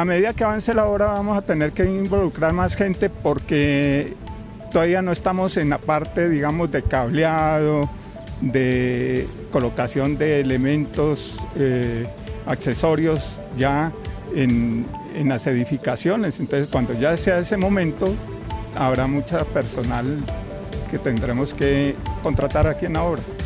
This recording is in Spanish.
a medida que avance la obra vamos a tener que involucrar más gente porque todavía no estamos en la parte, digamos, de cableado, de colocación de elementos, accesorios ya en las edificaciones. Entonces, cuando ya sea ese momento, habrá mucha personal que tendremos que contratar aquí en la obra.